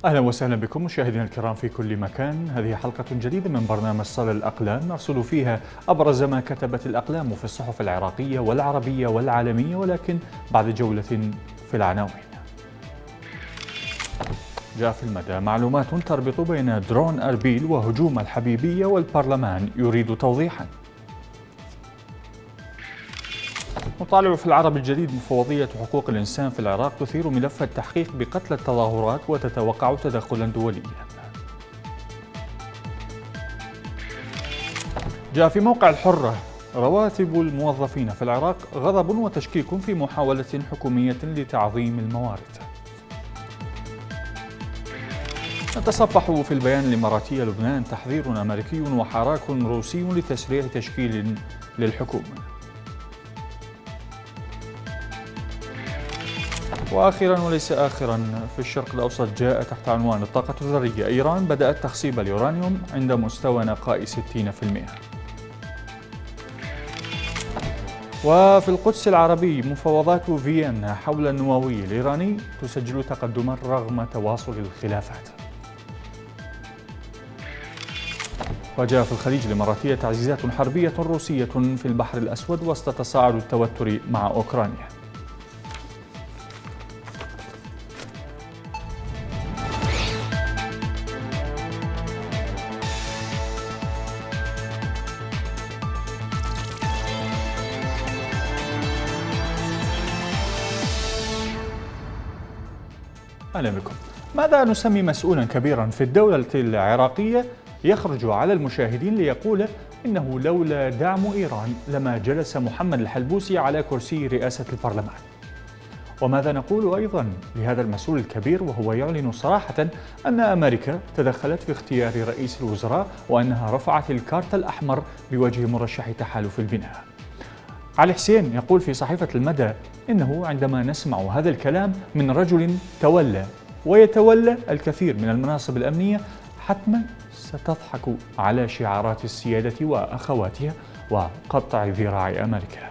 أهلا وسهلا بكم مشاهدينا الكرام في كل مكان. هذه حلقة جديدة من برنامج صدى الأقلام نرصد فيها أبرز ما كتبت الأقلام في الصحف العراقية والعربية والعالمية، ولكن بعد جولة في العناوين. جاء في المدى معلومات تربط بين درون أربيل وهجوم الحبيبية، والبرلمان يريد توضيحا. نطالع في العرب الجديد مفوضية حقوق الإنسان في العراق تثير ملف التحقيق بقتل التظاهرات وتتوقع تدخلا دوليا. جاء في موقع الحرة رواتب الموظفين في العراق غضب وتشكيك في محاولة حكومية لتعظيم الموارد. نتصفح في البيان الإماراتي لبنان تحذير أمريكي وحراك روسي لتسريع تشكيل للحكومة. وآخرا وليس آخرا في الشرق الأوسط جاء تحت عنوان الطاقة الذرية، إيران بدأت تخصيب اليورانيوم عند مستوى نقاء 60%. وفي القدس العربي مفاوضات فيينا حول النووي الإيراني تسجل تقدما رغم تواصل الخلافات. وجاء في الخليج الإماراتية تعزيزات حربية روسية في البحر الأسود وسط تصاعد التوتر مع أوكرانيا. أهلا بكم. ماذا نسمي مسؤولا كبيرا في الدولة العراقية يخرج على المشاهدين ليقول إنه لولا دعم إيران لما جلس محمد الحلبوسي على كرسي رئاسة البرلمان؟ وماذا نقول أيضا لهذا المسؤول الكبير وهو يعلن صراحة أن أمريكا تدخلت في اختيار رئيس الوزراء وأنها رفعت الكارت الأحمر بوجه مرشح تحالف البناء؟ علي حسين يقول في صحيفة المدى إنه عندما نسمع هذا الكلام من رجل تولى ويتولى الكثير من المناصب الأمنية حتما ستضحك على شعارات السيادة وأخواتها وقطع ذراع أمريكا.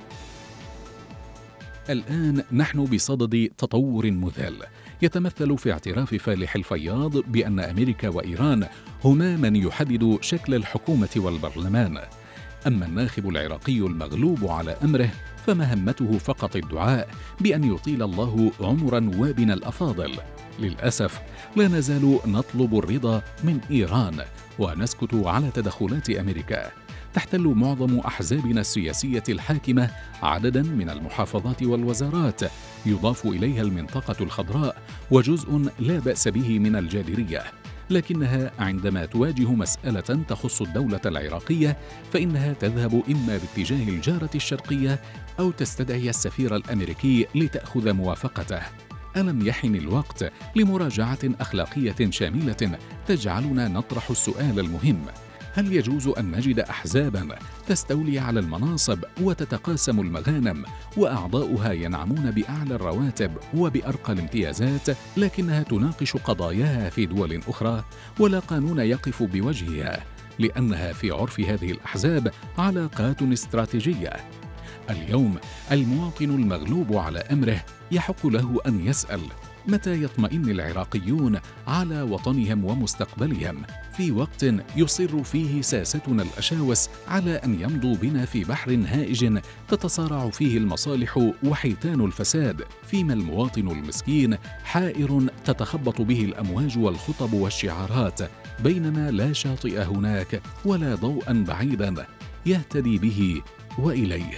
الآن نحن بصدد تطور مذهل يتمثل في اعتراف فالح الفياض بأن أمريكا وإيران هما من يحدد شكل الحكومة والبرلمان. أما الناخب العراقي المغلوب على أمره فمهمته فقط الدعاء بأن يطيل الله عمر نوابنا الأفاضل. للأسف لا نزال نطلب الرضا من إيران ونسكت على تدخلات أمريكا. تحتل معظم أحزابنا السياسية الحاكمة عددا من المحافظات والوزارات، يضاف إليها المنطقة الخضراء وجزء لا بأس به من الجادرية، لكنها عندما تواجه مسألة تخص الدولة العراقية فإنها تذهب إما باتجاه الجارة الشرقية أو تستدعي السفير الأمريكي لتأخذ موافقته. ألم يحن الوقت لمراجعة أخلاقية شاملة تجعلنا نطرح السؤال المهم: هل يجوز أن نجد أحزاباً تستولي على المناصب وتتقاسم المغانم وأعضاؤها ينعمون بأعلى الرواتب وبأرقى الامتيازات، لكنها تناقش قضاياها في دول أخرى ولا قانون يقف بوجهها، لأنها في عرف هذه الأحزاب علاقات استراتيجية؟ اليوم المواطن المغلوب على أمره يحق له أن يسأل: متى يطمئن العراقيون على وطنهم ومستقبلهم في وقت يصر فيه ساستنا الأشاوس على أن يمضوا بنا في بحر هائج تتصارع فيه المصالح وحيتان الفساد، فيما المواطن المسكين حائر تتخبط به الأمواج والخطب والشعارات، بينما لا شاطئ هناك ولا ضوءا بعيدا يهتدي به وإليه؟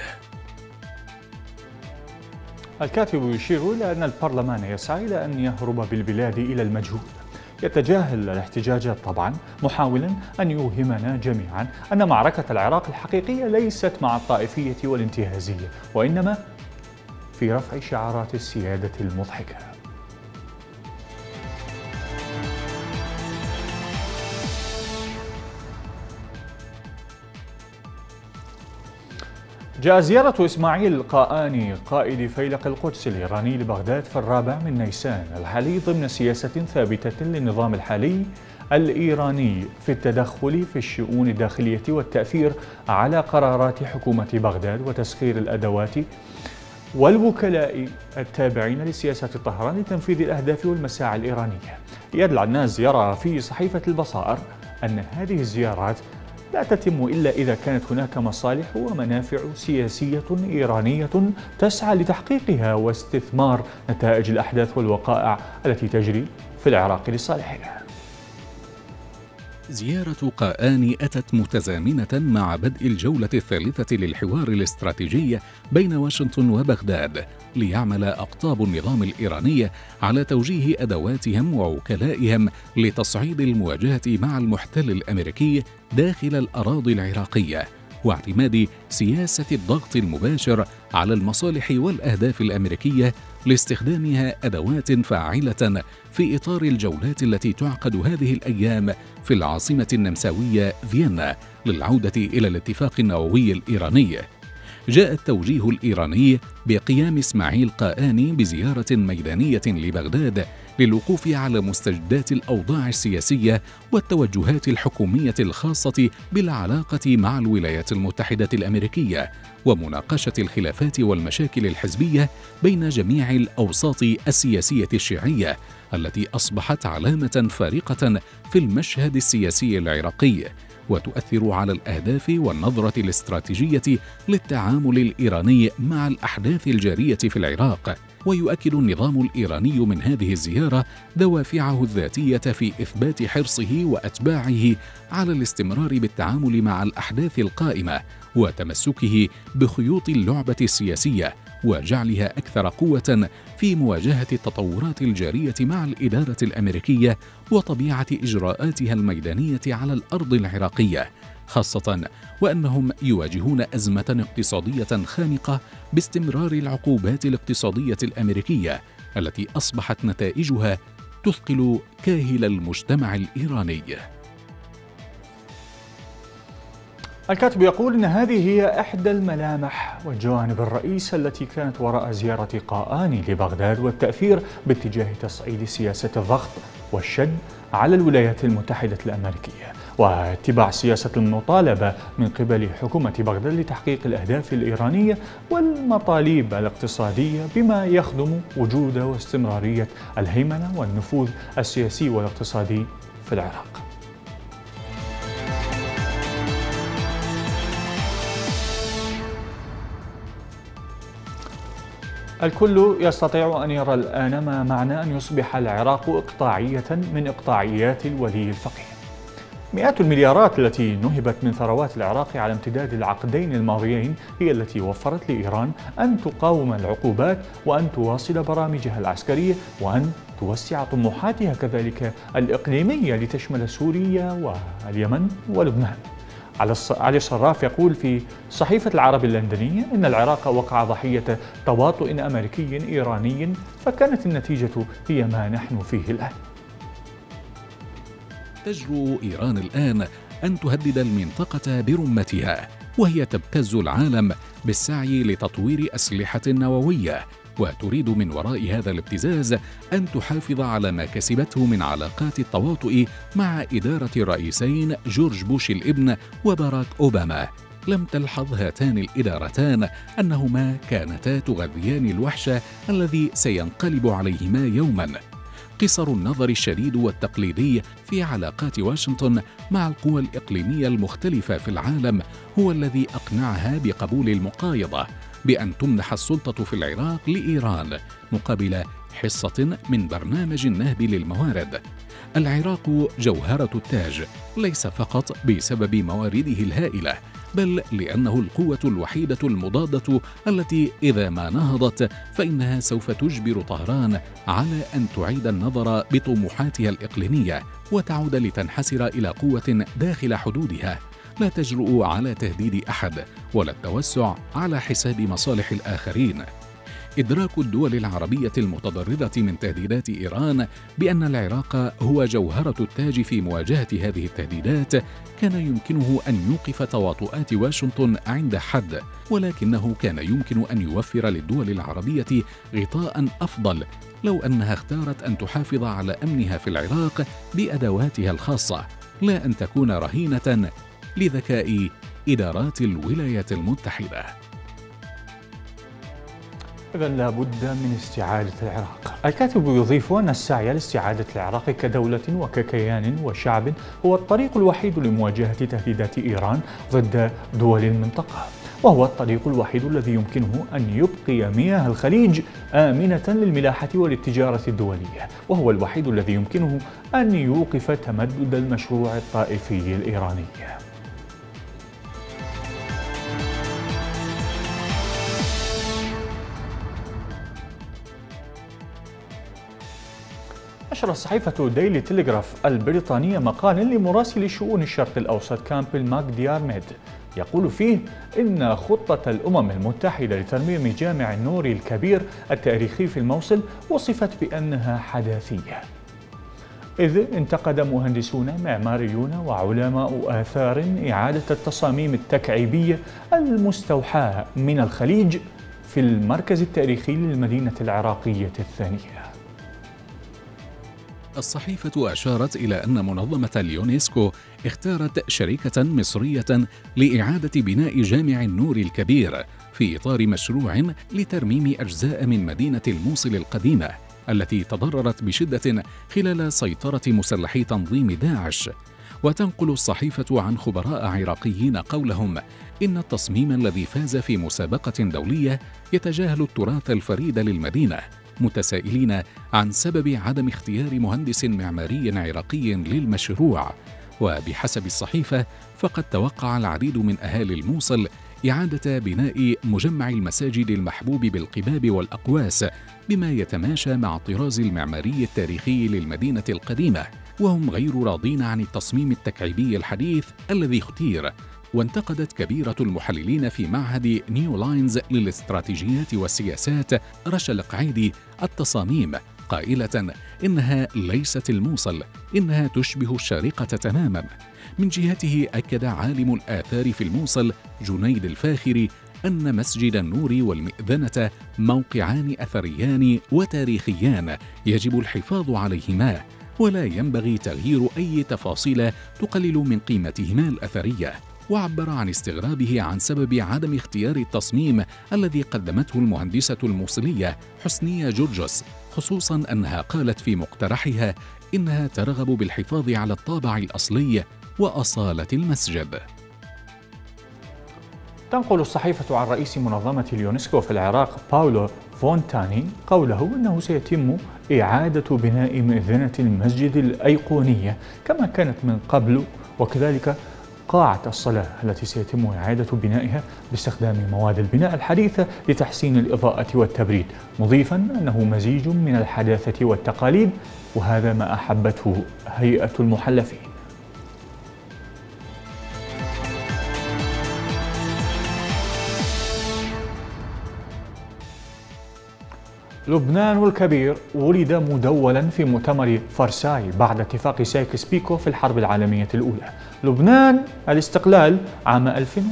الكاتب يشير إلى أن البرلمان يسعى إلى أن يهرب بالبلاد إلى المجهول، يتجاهل الاحتجاجات طبعا، محاولا أن يوهمنا جميعا أن معركة العراق الحقيقية ليست مع الطائفية والانتهازية، وإنما في رفع شعارات السيادة المضحكة. جاء زيارة إسماعيل القائاني قائد فيلق القدس الإيراني لبغداد في 4 نيسان الحالي ضمن سياسة ثابتة للنظام الحالي الإيراني في التدخل في الشؤون الداخلية والتأثير على قرارات حكومة بغداد وتسخير الأدوات والوكلاء التابعين لسياسة طهران لتنفيذ الأهداف والمساعي الإيرانية. إياد العناز يرى في صحيفة البصائر أن هذه الزيارات لا تتم إلا إذا كانت هناك مصالح ومنافع سياسية إيرانية تسعى لتحقيقها واستثمار نتائج الأحداث والوقائع التي تجري في العراق لصالحها. زيارة قاآن أتت متزامنة مع بدء الجولة الثالثة للحوار الاستراتيجي بين واشنطن وبغداد، ليعمل أقطاب النظام الإيراني على توجيه أدواتهم ووكلائهم لتصعيد المواجهة مع المحتل الأمريكي داخل الأراضي العراقية، واعتماد سياسة الضغط المباشر على المصالح والأهداف الأمريكية لاستخدامها أدوات فاعلة في إطار الجولات التي تعقد هذه الأيام في العاصمة النمساوية فيينا للعودة إلى الاتفاق النووي الإيراني. جاء التوجيه الإيراني بقيام إسماعيل قاآني بزيارة ميدانية لبغداد للوقوف على مستجدات الأوضاع السياسية والتوجهات الحكومية الخاصة بالعلاقة مع الولايات المتحدة الأمريكية، ومناقشة الخلافات والمشاكل الحزبية بين جميع الأوساط السياسية الشيعية التي أصبحت علامة فارقة في المشهد السياسي العراقي، وتؤثر على الأهداف والنظرة الاستراتيجية للتعامل الإيراني مع الأحداث الجارية في العراق. ويؤكد النظام الإيراني من هذه الزيارة دوافعه الذاتية في إثبات حرصه وأتباعه على الاستمرار بالتعامل مع الأحداث القائمة وتمسكه بخيوط اللعبة السياسية وجعلها أكثر قوة في مواجهة التطورات الجارية مع الإدارة الأمريكية وطبيعة إجراءاتها الميدانية على الأرض العراقية، خاصة وأنهم يواجهون أزمة اقتصادية خانقة باستمرار العقوبات الاقتصادية الأمريكية التي أصبحت نتائجها تثقل كاهل المجتمع الإيراني. الكاتب يقول إن هذه هي إحدى الملامح والجوانب الرئيسة التي كانت وراء زيارة قاآني لبغداد والتأثير باتجاه تصعيد سياسة الضغط والشد على الولايات المتحدة الأمريكية واتباع سياسة المطالبة من قبل حكومة بغداد لتحقيق الأهداف الإيرانية والمطالب الاقتصادية بما يخدم وجود واستمرارية الهيمنة والنفوذ السياسي والاقتصادي في العراق. الكل يستطيع أن يرى الآن ما معنى أن يصبح العراق إقطاعية من إقطاعيات الولي الفقيه. مئات المليارات التي نهبت من ثروات العراق على امتداد العقدين الماضيين هي التي وفرت لإيران أن تقاوم العقوبات وأن تواصل برامجها العسكرية وأن توسع طموحاتها كذلك الإقليمية لتشمل سوريا واليمن ولبنان. علي الصراف يقول في صحيفة العرب اللندنية إن العراق وقع ضحية تواطؤ أمريكي إيراني فكانت النتيجة هي ما نحن فيه الآن. تجرؤ إيران الآن أن تهدد المنطقة برمتها، وهي تبتز العالم بالسعي لتطوير أسلحة نووية، وتريد من وراء هذا الابتزاز أن تحافظ على ما كسبته من علاقات التواطؤ مع إدارة الرئيسين جورج بوش الابن وباراك أوباما. لم تلحظ هاتان الإدارتان أنهما كانتا تغذيان الوحش الذي سينقلب عليهما يوماً. قصر النظر الشديد والتقليدي في علاقات واشنطن مع القوى الإقليمية المختلفة في العالم هو الذي أقنعها بقبول المقايضة بأن تمنح السلطة في العراق لإيران مقابل حصة من برنامج النهب للموارد. العراق جوهرة التاج، ليس فقط بسبب موارده الهائلة، بل لأنه القوة الوحيدة المضادة التي إذا ما نهضت فإنها سوف تجبر طهران على أن تعيد النظر بطموحاتها الإقليمية وتعود لتنحسر إلى قوة داخل حدودها لا تجرؤ على تهديد أحد ولا التوسع على حساب مصالح الآخرين. إدراك الدول العربية المتضررة من تهديدات إيران بأن العراق هو جوهرة التاج في مواجهة هذه التهديدات كان يمكنه أن يوقف تواطؤات واشنطن عند حد، ولكنه كان يمكن أن يوفر للدول العربية غطاء أفضل لو أنها اختارت أن تحافظ على أمنها في العراق بأدواتها الخاصة، لا أن تكون رهينة لذكاء إدارات الولايات المتحدة. إذا لابد من استعادة العراق. الكاتب يضيف أن السعي لاستعادة العراق كدولة وككيان وشعب هو الطريق الوحيد لمواجهة تهديدات إيران ضد دول المنطقة، وهو الطريق الوحيد الذي يمكنه أن يبقي مياه الخليج آمنة للملاحة وللتجارة الدولية، وهو الوحيد الذي يمكنه أن يوقف تمدد المشروع الطائفي الإيراني. نشرت صحيفة ديلي تيليغراف البريطانية مقالا لمراسل شؤون الشرق الأوسط كامبل ماك ديارميد يقول فيه إن خطة الأمم المتحدة لترميم جامع النوري الكبير التاريخي في الموصل وصفت بأنها حداثية، إذ انتقد مهندسون معماريون وعلماء آثار إعادة التصاميم التكعيبية المستوحاة من الخليج في المركز التاريخي للمدينة العراقية الثانية. الصحيفة أشارت إلى أن منظمة اليونسكو اختارت شركة مصرية لإعادة بناء جامع النور الكبير في إطار مشروع لترميم أجزاء من مدينة الموصل القديمة التي تضررت بشدة خلال سيطرة مسلحي تنظيم داعش. وتنقل الصحيفة عن خبراء عراقيين قولهم إن التصميم الذي فاز في مسابقة دولية يتجاهل التراث الفريد للمدينة، متسائلين عن سبب عدم اختيار مهندس معماري عراقي للمشروع. وبحسب الصحيفة فقد توقع العديد من أهالي الموصل إعادة بناء مجمع المساجد المحبوب بالقباب والأقواس بما يتماشى مع الطراز المعماري التاريخي للمدينة القديمة، وهم غير راضين عن التصميم التكعيبي الحديث الذي اختير. وانتقدت كبيرة المحللين في معهد نيو لاينز للاستراتيجيات والسياسات رشا القعيدي التصاميم، قائلة إنها ليست الموصل، إنها تشبه الشارقة تماما. من جهته أكد عالم الآثار في الموصل جنيد الفاخري أن مسجد النور والمئذنة موقعان أثريان وتاريخيان يجب الحفاظ عليهما، ولا ينبغي تغيير أي تفاصيل تقلل من قيمتهما الأثرية. وعبر عن استغرابه عن سبب عدم اختيار التصميم الذي قدمته المهندسة الموصلية حسنية جورجوس، خصوصا أنها قالت في مقترحها إنها ترغب بالحفاظ على الطابع الأصلي وأصالة المسجد. تنقل الصحيفة عن رئيس منظمة اليونسكو في العراق باولو فونتاني قوله إنه سيتم إعادة بناء مئذنة المسجد الأيقونية كما كانت من قبل، وكذلك قاعة الصلاة التي سيتم إعادة بنائها باستخدام مواد البناء الحديثة لتحسين الإضاءة والتبريد، مضيفا أنه مزيج من الحداثة والتقاليد، وهذا ما أحبته هيئة المحلفين. لبنان الكبير ولد مدولا في مؤتمر فرساي بعد اتفاق سايكس بيكو في الحرب العالمية الأولى. لبنان الاستقلال عام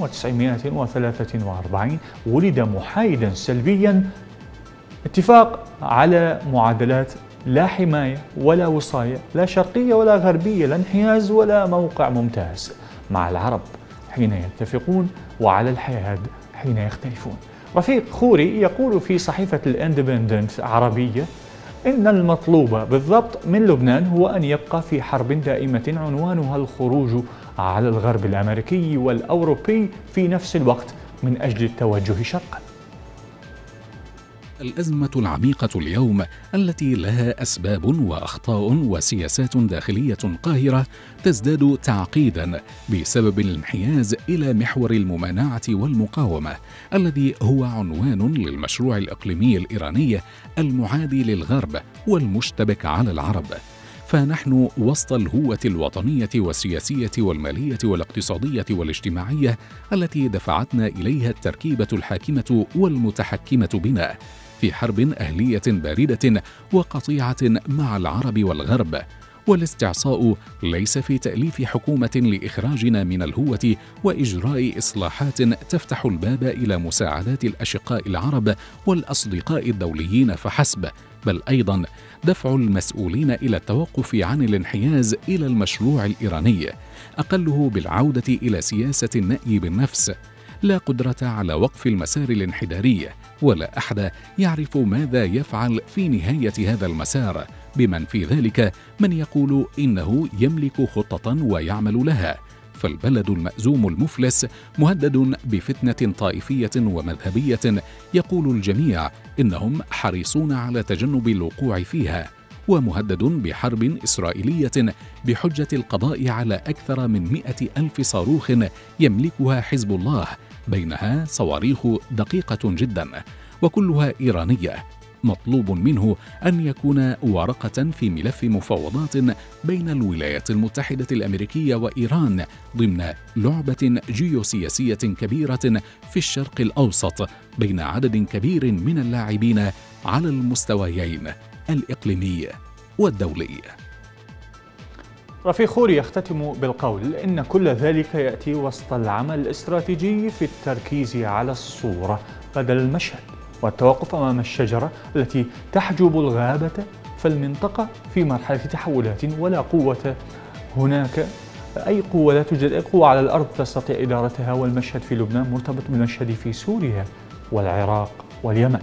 1943 ولد محايدا سلبيا، اتفاق على معادلات لا حماية ولا وصاية، لا شرقية ولا غربية، لا انحياز ولا موقع ممتاز، مع العرب حين يتفقون وعلى الحياد حين يختلفون. رفيق خوري يقول في صحيفة الاندبندنت عربية إن المطلوب بالضبط من لبنان هو أن يبقى في حرب دائمة عنوانها الخروج على الغرب الأمريكي والأوروبي في نفس الوقت من أجل التوجه شرقا. الأزمة العميقة اليوم التي لها أسباب وأخطاء وسياسات داخلية قاهرة تزداد تعقيدا بسبب الانحياز إلى محور الممانعة والمقاومة الذي هو عنوان للمشروع الإقليمي الإيراني المعادي للغرب والمشتبك على العرب. فنحن وسط الهوة الوطنية والسياسية والمالية والاقتصادية والاجتماعية التي دفعتنا إليها التركيبة الحاكمة والمتحكمة بنا في حرب أهلية باردة وقطيعة مع العرب والغرب. والاستعصاء ليس في تأليف حكومة لإخراجنا من الهوة وإجراء إصلاحات تفتح الباب إلى مساعدات الأشقاء العرب والأصدقاء الدوليين فحسب، بل أيضا دفع المسؤولين إلى التوقف عن الانحياز إلى المشروع الإيراني، أقله بالعودة إلى سياسة النأي بالنفس. لا قدرة على وقف المسار الانحداري، ولا أحد يعرف ماذا يفعل في نهاية هذا المسار، بمن في ذلك من يقول إنه يملك خطة ويعمل لها. فالبلد المأزوم المفلس مهدد بفتنة طائفية ومذهبية يقول الجميع إنهم حريصون على تجنب الوقوع فيها، ومهدد بحرب إسرائيلية بحجة القضاء على أكثر من 100,000 صاروخ يملكها حزب الله، بينها صواريخ دقيقة جدا وكلها إيرانية. مطلوب منه أن يكون ورقة في ملف مفاوضات بين الولايات المتحدة الأمريكية وإيران ضمن لعبة جيوسياسية كبيرة في الشرق الأوسط بين عدد كبير من اللاعبين على المستويين الإقليمي والدولي. رفيق خوري يختتم بالقول إن كل ذلك يأتي وسط العمل الاستراتيجي في التركيز على الصورة بدل المشهد، والتوقف أمام الشجرة التي تحجب الغابة، فالمنطقة في مرحلة تحولات ولا قوة هناك، أي قوة لا توجد، أي قوة على الأرض تستطيع إدارتها، والمشهد في لبنان مرتبط بالمشهد في سوريا والعراق واليمن.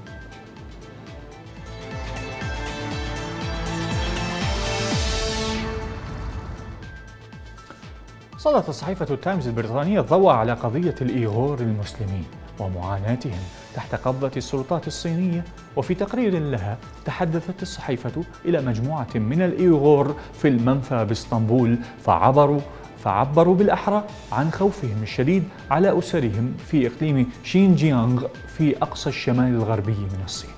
سلطت صحيفة التايمز البريطانية الضوء على قضية الإيغور المسلمين ومعاناتهم تحت قبضة السلطات الصينية، وفي تقرير لها تحدثت الصحيفة إلى مجموعة من الإيغور في المنفى باسطنبول فعبروا بالأحرى عن خوفهم الشديد على أسرهم في إقليم شينجيانغ في أقصى الشمال الغربي من الصين.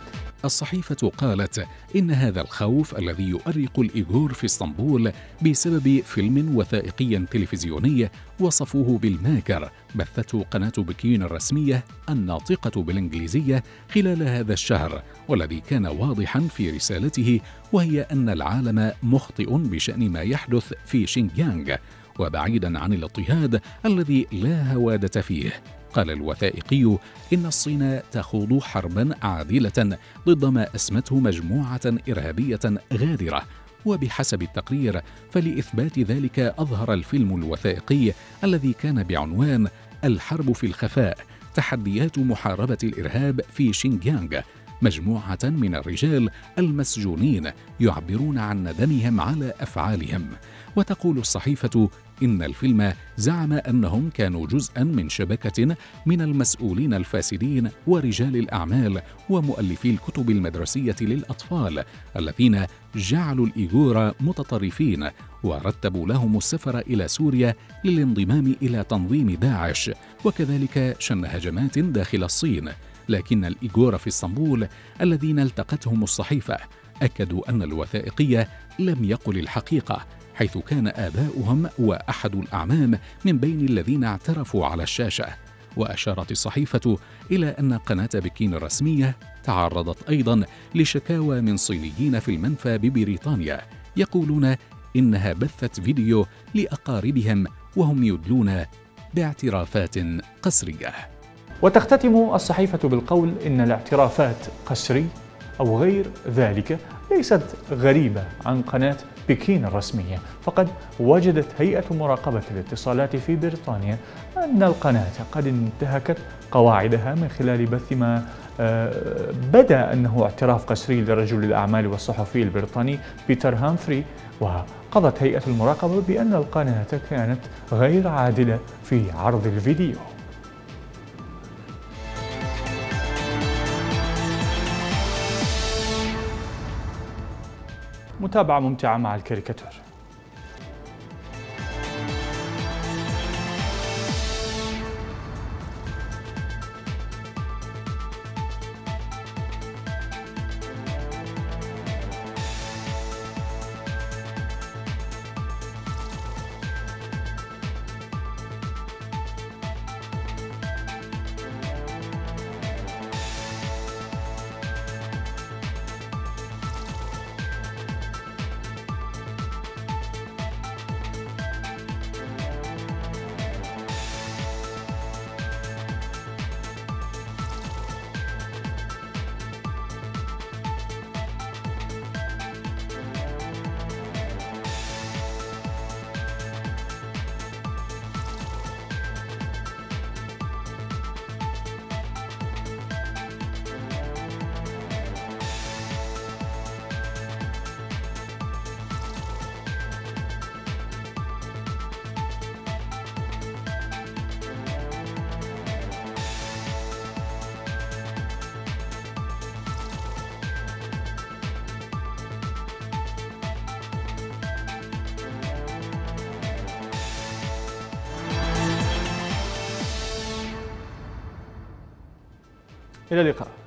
الصحيفة قالت إن هذا الخوف الذي يؤرق الإيغور في اسطنبول بسبب فيلم وثائقي تلفزيوني وصفوه بالماكر بثته قناة بكين الرسمية الناطقة بالإنجليزية خلال هذا الشهر، والذي كان واضحا في رسالته، وهي أن العالم مخطئ بشأن ما يحدث في شينجيانغ وبعيدا عن الاضطهاد الذي لا هوادة فيه. قال الوثائقي إن الصين تخوض حربا عادلة ضد ما أسمته مجموعة إرهابية غادرة، وبحسب التقرير فلإثبات ذلك أظهر الفيلم الوثائقي الذي كان بعنوان الحرب في الخفاء، تحديات محاربة الإرهاب في شينجيانغ، مجموعة من الرجال المسجونين يعبرون عن ندمهم على أفعالهم. وتقول الصحيفة إن الفيلم زعم أنهم كانوا جزءاً من شبكة من المسؤولين الفاسدين ورجال الأعمال ومؤلفي الكتب المدرسية للأطفال الذين جعلوا الإيغور متطرفين ورتبوا لهم السفر إلى سوريا للانضمام إلى تنظيم داعش، وكذلك شن هجمات داخل الصين. لكن الإيغور في اسطنبول الذين التقتهم الصحيفة أكدوا أن الوثائقي لم يقل الحقيقة، حيث كان آباؤهم وأحد الأعمام من بين الذين اعترفوا على الشاشة. وأشارت الصحيفة إلى أن قناة بكين الرسمية تعرضت أيضا لشكاوى من صينيين في المنفى ببريطانيا يقولون إنها بثت فيديو لأقاربهم وهم يدلون باعترافات قسرية. وتختتم الصحيفة بالقول إن الاعترافات قسري أو غير ذلك ليست غريبة عن قناة بكين الرسمية، فقد وجدت هيئة مراقبة الاتصالات في بريطانيا أن القناة قد انتهكت قواعدها من خلال بث ما بدا أنه اعتراف قسري لرجل الأعمال والصحفي البريطاني بيتر هامفري. وقضت هيئة المراقبة بأن القناة كانت غير عادلة في عرض الفيديو. متابعة ممتعة مع الكاريكاتور. إلى اللقاء.